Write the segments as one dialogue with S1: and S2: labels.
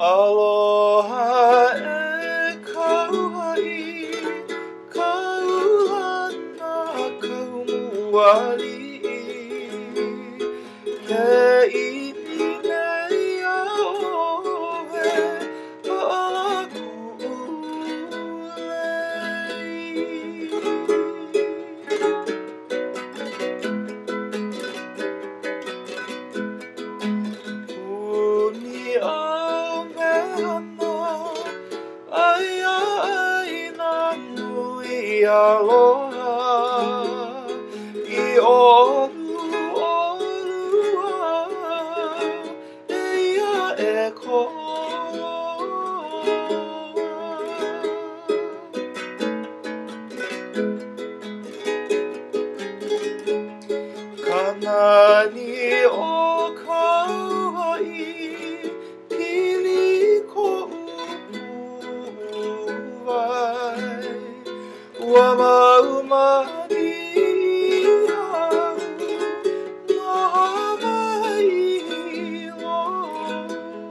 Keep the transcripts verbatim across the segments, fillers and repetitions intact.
S1: Aloha e kauai, kaulana kaumuali. Ke imi nei aoe alaku ulei. Uni au mehana, ai ai nā nui aloha. I olu olua, eia e koa. Kanani o kauai, pili ko'u pu'uwai. Ua maumani au no Hawaii loa.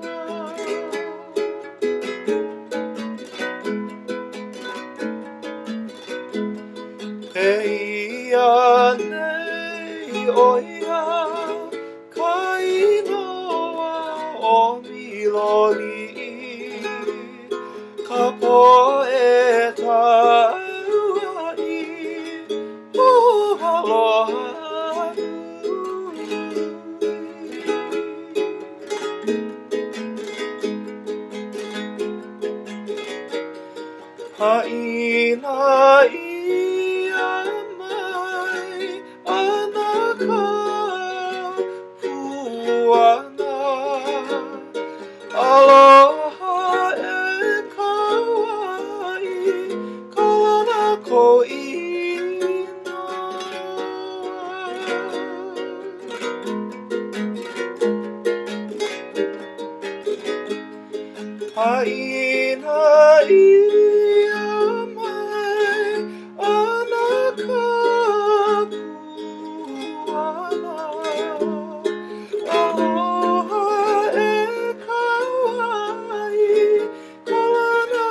S1: Eia nei oia ka inoa o Miloli'i, ka po'e tāua'i o aloha nui. Ha'ina ia mai ana ka puana. Aloha e kauai, kalana ko'ina. Ha'ina ia mai ana ka puana. Aloha e kauai, kalana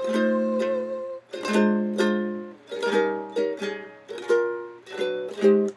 S1: ko'ina.